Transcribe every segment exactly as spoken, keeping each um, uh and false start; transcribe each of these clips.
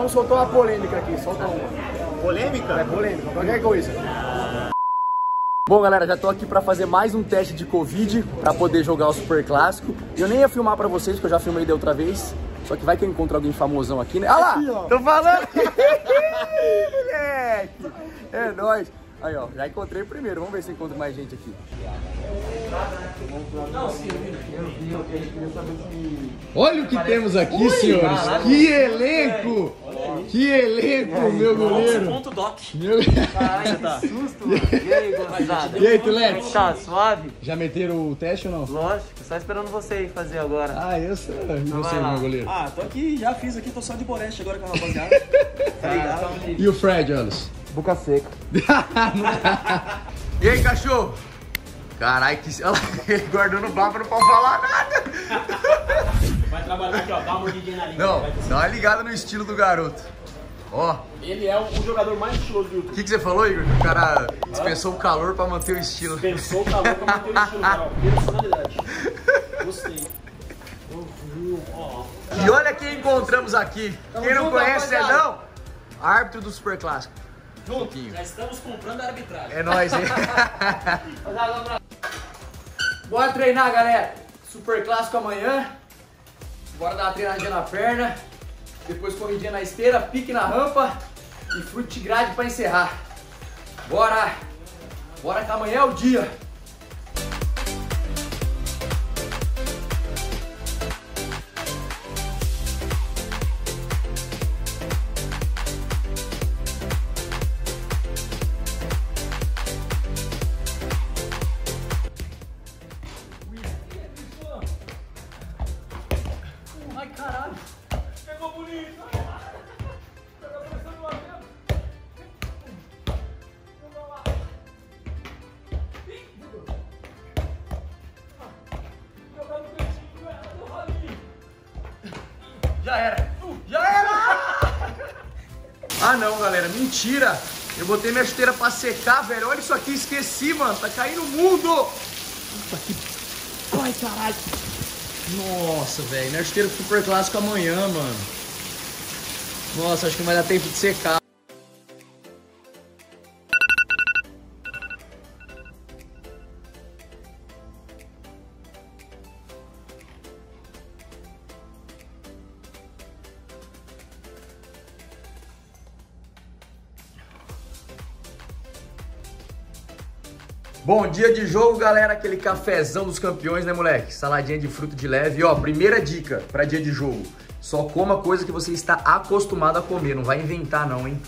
um soltou uma polêmica aqui, solta uma. Polêmica? É polêmica, qualquer coisa. Bom, galera, já tô aqui pra fazer mais um teste de Covid pra poder jogar o Super Clássico. Eu nem ia filmar pra vocês, porque eu já filmei da outra vez. Só que vai que eu encontro alguém famosão aqui, né? Ah lá! Aqui, tô falando! Moleque! É nóis! Aí, ó, já encontrei o primeiro. Vamos ver se encontro mais gente aqui. Olha o que temos aqui, senhores! Que elenco! Que elenco, meu goleiro! Ponto doc. Meu... Caralho, tá. Que susto, mano. E aí, gozada? E aí, Tulex? Tá suave? Já meteram o teste ou não? Lógico, só esperando você aí fazer agora. Ah, eu sei. E você, meu goleiro? Ah, tô aqui, já fiz aqui, tô só de boreste agora com a rapaziada. Tá ligado? E o Fred, Anderson? Boca seca. E aí, cachorro? Caralho, que... Olha lá, ele guardou no bar pra não pode falar nada. Vai trabalhar aqui, ó, dá uma mordidinha na língua. Não, dá uma ligada no estilo do garoto. Ó. Ele é o, o jogador mais estiloso do O YouTube. que, que você falou, Igor? O cara dispensou o calor pra manter o estilo. Pensou o calor pra manter o estilo, cara. Personalidade. Gostei. E olha quem encontramos aqui. Quem não conhece, é não? Árbitro do Super Clássico. Junto, já estamos comprando a arbitragem. É nóis, hein? Bora treinar, galera. Super Clássico amanhã. Bora dar uma treinadinha na perna. Depois corridinha na esteira, pique na rampa e frutigrade pra encerrar. Bora! Bora que amanhã é o dia. Ai, caralho! Pegou bonito! Pegou começando lá dentro! Vamos lá! Jogando o peitinho, ela do ralinho! Já era! Já era! Ah não, galera, mentira! Eu botei minha chuteira pra secar, velho. Olha isso aqui, esqueci, mano. Tá caindo o mundo! Puta que... Ai, caralho! Nossa, velho, minha chuteira Super Clássico amanhã, mano. Nossa, acho que não vai dar tempo de secar. Bom dia de jogo, galera. Aquele cafezão dos campeões, né, moleque? Saladinha de fruto de leve. E, ó, primeira dica pra dia de jogo. Só coma coisa que você está acostumado a comer. Não vai inventar, não, hein?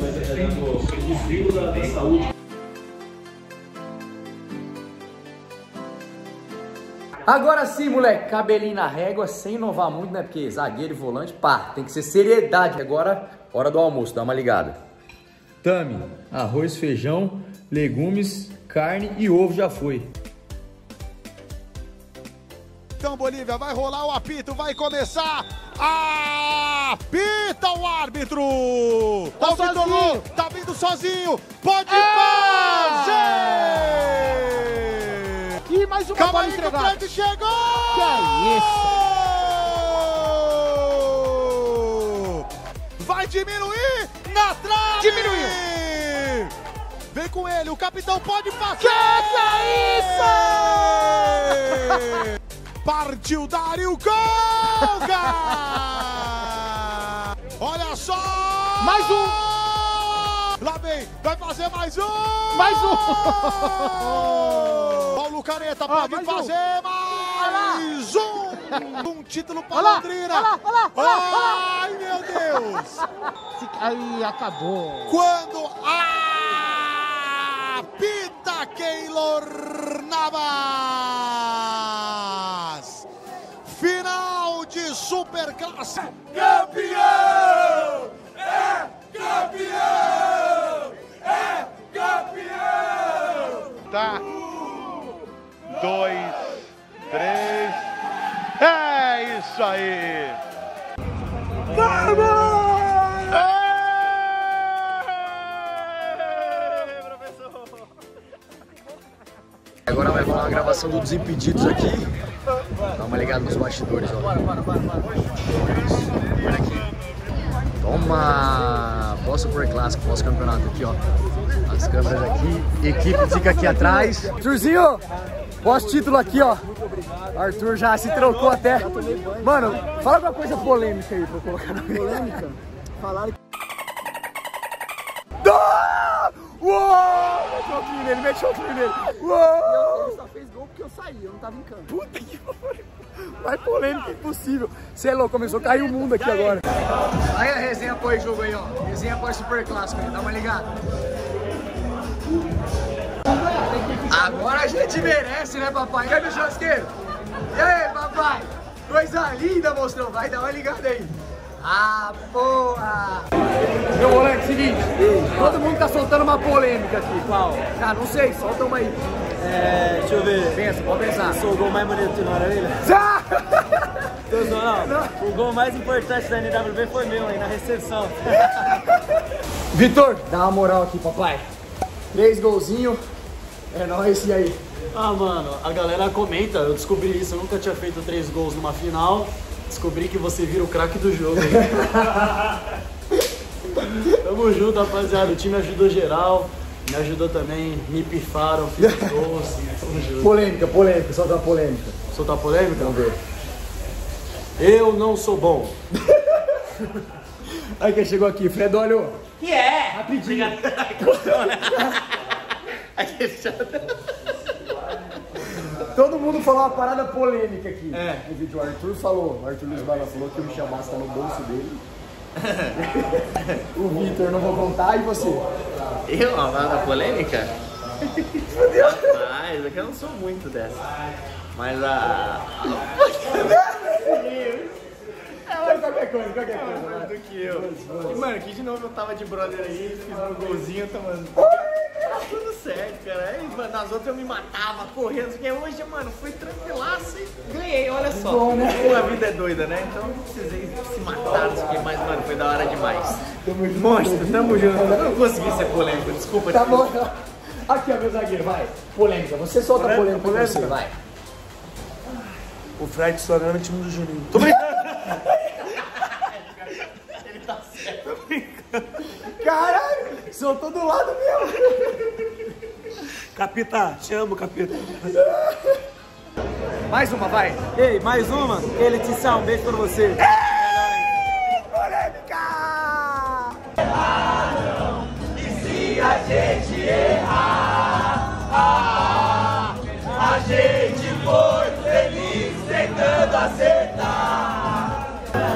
Agora sim, moleque. Cabelinho na régua, sem inovar muito, né? Porque zagueiro e volante, pá, tem que ser seriedade. Agora, hora do almoço, dá uma ligada. Tami, arroz, feijão, legumes... Carne e ovo já foi. Então, Bolívia, vai rolar o apito, vai começar. Apita o árbitro! Tá sozinho, tá vindo sozinho, pode fazer! E mais uma bola entregada. Calma aí que o Fred chegou! Que é isso? Vai diminuir na trave! Diminuiu! Vem com ele, o capitão pode fazer! Que que é isso? Partiu Dário Golga! Olha só! Mais um! Lá vem, vai fazer mais um! Mais um! Paulo Caneta ah, pode mais fazer um. mais um! Um título para olha Londrina! Olha lá, olha lá, olha lá! Ai, meu Deus! Aí, acabou! Quando apita Keylor Navas! Final de Super Clássico! Campeão! É campeão! É campeão! Tá. Um, dois, três. É isso aí! Vamos! Agora vai rolar uma gravação do Desimpedidos aqui. Dá uma ligada nos bastidores, ó. Bora, bora, bora, bora. Olha aqui. Toma! Pós-Super Clássico, pós-campeonato aqui, ó. As câmeras aqui, equipe fica aqui atrás. Arthurzinho, pós-título aqui, ó. Arthur já se trocou até. Mano, fala alguma coisa polêmica aí pra eu colocar na polêmica. Falaram que... Uou! Meteu o clean nele, meteu o clean nele. Uou! Ele só fez gol porque eu saí, eu não tava em campo. Puta que pariu. Mais polêmica impossível. Você é louco, começou a cair o mundo aqui agora. Aí a resenha pós-jogo aí, ó. Resenha pós-Super Clássico aí, dá uma ligada. Agora a gente merece, né, papai? Cadê o churrasqueiro? E aí, papai? Coisa linda, mostrou. Vai dar uma ligada aí. Ah, porra! Meu moleque, seguinte, todo mundo tá soltando uma polêmica aqui. Qual? Ah, não sei, solta uma aí. É, deixa eu ver. Pensa, pode pensar. Sou o gol mais bonito do Maravilha? Já! Não, não, o gol mais importante da N W B foi meu aí, na recepção. Vitor, dá uma moral aqui, papai. Três golzinhos. É nóis, e aí? Ah, mano, a galera comenta, eu descobri isso, eu nunca tinha feito três gols numa final. Descobri que você vira o craque do jogo. Tamo junto, rapaziada. O time ajudou geral. Me ajudou também, me pifaram, fiz gols. Tamo junto. Polêmica, polêmica, solta uma polêmica. Soltar polêmica? Vamos ver. Eu não sou bom. Aí quem chegou aqui, Fredolio. Que é? Rapidinho. Todo mundo falou uma parada polêmica aqui. É. No vídeo, o Arthur falou, o Arthur Luiz Bala falou que o Michel Massa tá no bolso dele. O Vitor, não vou contar, e você? Eu? Uma parada polêmica? Mas é que eu não sou muito dessa. Mas a... É, qualquer coisa, qualquer coisa. mais do que eu. E, mano, aqui de novo eu tava de brother aí, fiz meu golzinho, tá, mano? Tá tudo certo, cara. Aí, mano, nas outras eu me matava, correndo, porque hoje, mano, foi tranquilaço e ganhei, olha só. Bom, né? A vida é doida, né? Então não precisei se matar, não sei o que, mas, mano, foi da hora demais. Tamo junto. Monstro, tamo junto. Eu não consegui ser polêmico, desculpa. Tá desculpa. bom. Aqui, ó, meu zagueiro, vai. Polêmica, você solta a polêmica, polêmica, você, vai. O Fred estourando o time do Juninho. Tô brincando. Ele tá certo. Tô brincando. Caralho, soltou do lado mesmo. Capita, te amo, Capita. Mais uma, vai. Ei, mais uma? Ei, Letícia, um beijo pra você. Polêmica! E se a gente errar, ah, a gente foi feliz tentando acertar.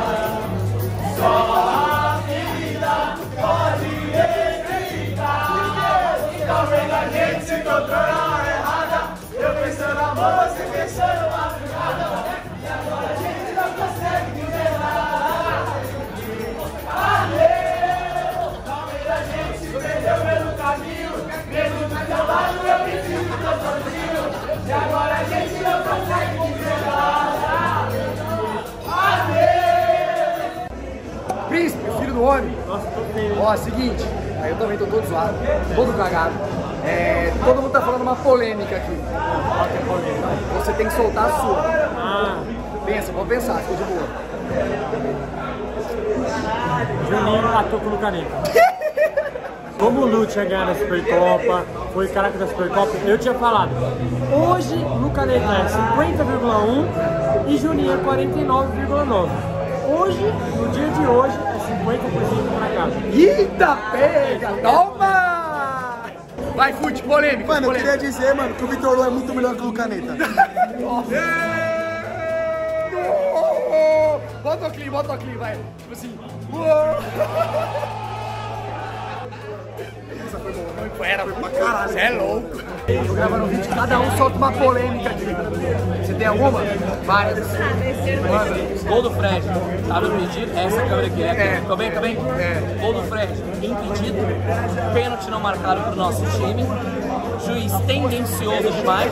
Só a vida pode explicar. Tá vendo a gente se encontrou na hora errada? Eu pensando na moça e pensando na madrugada. E agora a gente não consegue nivelar. Valeu! Talvez a gente se perdeu pelo caminho. Mesmo do teu lado eu me sinto tão sozinho. E agora a gente não consegue nivelar. Valeu! Príncipe, filho do homem. Nossa, tô feio. Ó, seguinte, aí eu também tô todo zoado, todo cagado. É, todo mundo tá falando uma polêmica aqui. Você tem que soltar a sua. Ah, Pensa, pode pensar, fica de boa. Juninho matou com o Caneta. Como o Lu tinha ganhado a Supercopa, foi caraca da Supercopa, eu tinha falado. Hoje, no Caneta é cinquenta vírgula um e Juninho é quarenta e nove vírgula nove. Hoje, no dia de hoje, é cinquenta por cento pra casa. Eita, pega, toma! Vai, Fute, polêmica. Mano, eu polêmica. queria dizer, mano, que o Vitor Lu é muito melhor que o Caneta. Bota o clima, bota o clima, vai. Tipo assim. Uou. Essa foi boa, não foi? Era, foi pra caralho. Você é louco. Tô gravando um vídeo, cada um solta uma polêmica aqui. Você tem alguma? Várias. Gol do Fred, tá no impedido, essa câmera aqui, né? É. Ficou bem, ficou bem? É. Gol do Fred, impedido, pênalti não marcado pro nosso time, juiz tendencioso demais.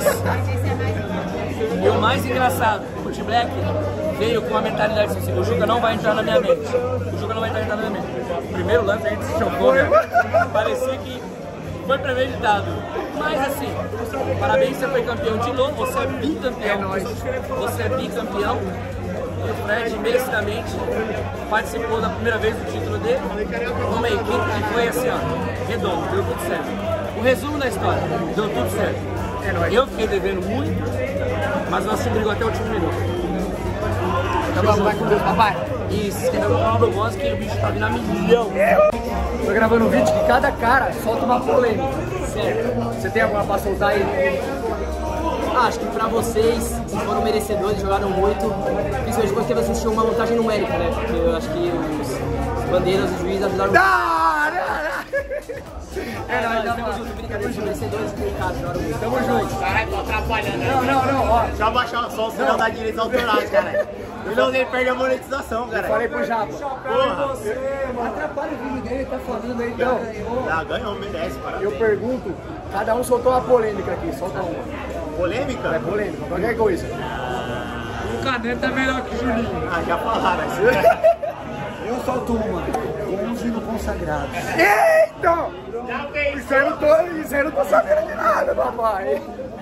E o mais engraçado, o T-Black veio com a mentalidade assim, o Juca não vai entrar na minha mente, o Juca não vai entrar na minha mente. Primeiro lance a gente se chocou, né? Parecia que foi premeditado. Mas assim, parabéns, você foi campeão de novo, você é bicampeão. Você é bicampeão. o Fred merecidamente participou da primeira vez do título dele, numa equipe que foi assim, ó, redondo, deu tudo certo. O resumo da história, deu tudo certo. Eu fiquei devendo muito, mas nós se brigou até o último minuto. Tamo junto com Deus, papai. E se inscreva no canal do Boss que o bicho tá vindo a milhão. Tô gravando um vídeo que cada cara solta uma polêmica. Sério. Você tem alguma pra soltar aí? Ah, acho que pra vocês, vocês foram merecedores, jogaram muito. Principalmente porque vocês tinham uma vantagem numérica, né? Porque eu acho que os, os bandeiras e os juízes ajudaram muito. É, nós tamo junto, brincadeira de merecedores que em casa, jogaram muito. Tamo junto. Caralho, tô atrapalhando. Não, não, não, ó. Deixa eu abaixar o som, senão dá direitos autorais, cara. O não dele perde a monetização, cara. Falei pro Japa. Porra. Atrapalha o vídeo dele, tá falando aí, então. Já ganhou, merece, parabéns. Eu pergunto, cada um soltou uma polêmica aqui, solta uma. Polêmica? É polêmica, qualquer coisa. O Caneta é melhor que o Juninho. Ah, já falaram assim. Eu solto uma. onze no consagrado. Eita! Isso aí eu não tô, isso aí eu não tô sabendo de nada, papai.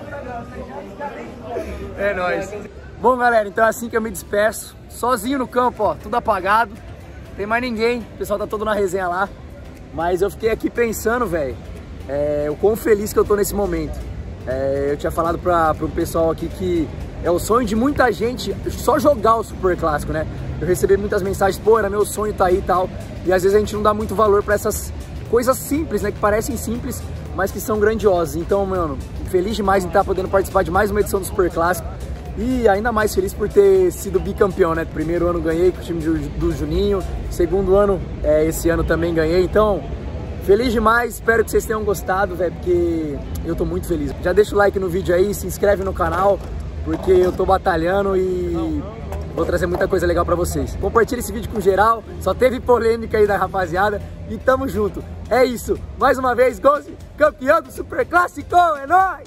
É nóis. Bom, galera, então é assim que eu me despeço. Sozinho no campo, ó, tudo apagado. Tem mais ninguém, o pessoal tá todo na resenha lá. Mas eu fiquei aqui pensando, velho, é, o quão feliz que eu tô nesse momento. É, eu tinha falado para o pessoal aqui que é o sonho de muita gente só jogar o Super Clássico, né? Eu recebi muitas mensagens, pô, era meu sonho tá aí e tal. E às vezes a gente não dá muito valor para essas coisas simples, né? Que parecem simples, mas que são grandiosas. Então, mano, feliz demais em estar podendo participar de mais uma edição do Super Clássico. E ainda mais feliz por ter sido bicampeão, né? Primeiro ano ganhei com o time do Juninho, segundo ano, é, esse ano também ganhei. Então, feliz demais, espero que vocês tenham gostado, velho, porque eu tô muito feliz. Já deixa o like no vídeo aí, se inscreve no canal, porque eu tô batalhando e vou trazer muita coisa legal pra vocês. Compartilha esse vídeo com geral, só teve polêmica aí da rapaziada e tamo junto. É isso, mais uma vez, Gonzi, campeão do Super Clássico, é nóis!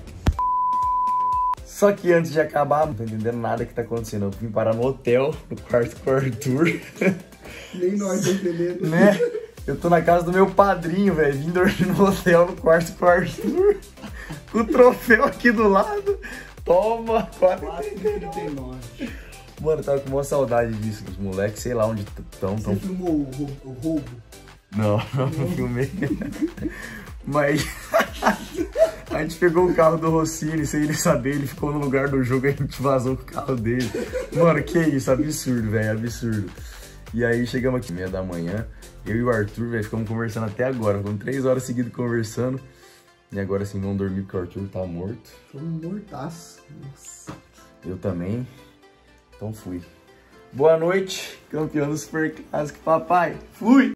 Só que antes de acabar, não tô entendendo nada que tá acontecendo. Eu vim parar no hotel, no quarto com o Arthur. Nem nós tá entendendo. Né? Eu tô na casa do meu padrinho, velho. Vim dormir no hotel, no quarto com o Arthur. Com o troféu aqui do lado. Toma, quatro trinta e nove. Mano, eu tava com uma saudade disso. Os moleques, sei lá onde estão. Você tão... filmou o roubo? O roubo? Não, não, não filmei. Mas a gente pegou o carro do Rossini, sem ele saber, ele ficou no lugar do jogo e a gente vazou com o carro dele. Mano, que isso, absurdo, velho, absurdo. E aí chegamos aqui, meia da manhã, eu e o Arthur, velho, ficamos conversando até agora, ficamos três horas seguidas conversando. E agora assim, vamos dormir porque o Arthur tá morto. Tô mortaço. Nossa. Eu também. Então fui. Boa noite, campeão do Super Clássico, papai. Fui!